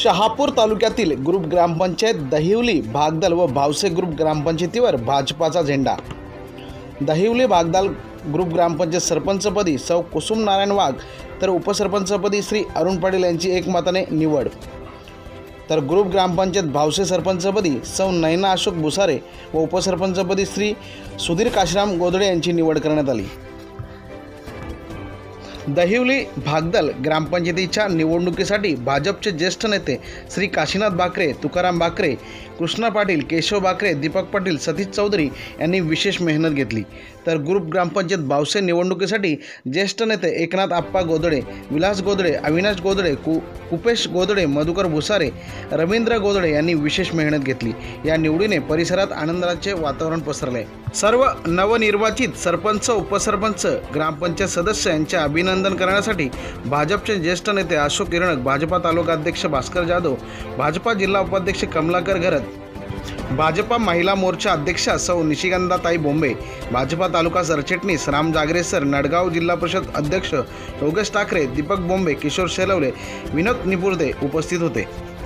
शहापूर तालुक्यातील ग्रुप ग्रामपंचायत दहिवली भागदल व भावसे ग्रुप ग्रामपंचायतीवर भाजपाचा झेंडा। दहिवली भागदल ग्रुप ग्रामपंचायत सरपंचपदी सौ कुसुम नारायण वाघ तर उपसरपंचपदी श्री अरुण पाटील यांची एकमताने निवड। तर ग्रुप ग्रामपंचायत भावसे सरपंचपदी सौ नयना अशोक भुसारे व उपसरपंचपदी श्री सुधीर काशीराम गोदडे यांची निवड करण्यात आली। दहिवली भागदल ग्रामपंचायतीच्या निवडणुकीसाठी भाजपचे ज्येष्ठ नेते श्री काशीनाथ बाकरे, तुकाराम बाकरे, कृष्णा पाटील, केशव बाकरे, दीपक पाटील, सतीश चौधरी यांनी विशेष मेहनत घेतली। तर ग्रुप ग्रामपंचायत भावसे निवडणुकीसाठी ज्येष्ठ नेते एकनाथ आप्पा गोदडे, विलास गोदडे, अविनाश गोदडे, कुपेश गोदडे, मधुकर भुसारे, रवींद्र गोदडे यांनी विशेष मेहनत घेतली। या निवडीने परिसरात आनंदाचे वातावरण पसरले। सर्व नवनिर्वाचित सरपंच, उपसरपंच, ग्रामपंचायत सदस्य यांचे अभिनंदन करण्यासाठी भाजपचे ज्येष्ठ नेते अशोक किरणक, भाजपा तालुका अध्यक्ष भास्कर जाधव, भाजपा जिल्हा उपाध्यक्ष कमलाकर घरत, भाजपा महिला मोर्चा अध्यक्षा सौ निशिगंधाताई बोंबे, भाजपा तालुका सरचिटणीस राम जागरे सर, नडगाव जिल्हा परिषद अध्यक्ष योगेश ठाकरे, दीपक बोंबे, किशोर शेलवले, विनोद निपुर्दे उपस्थित होते।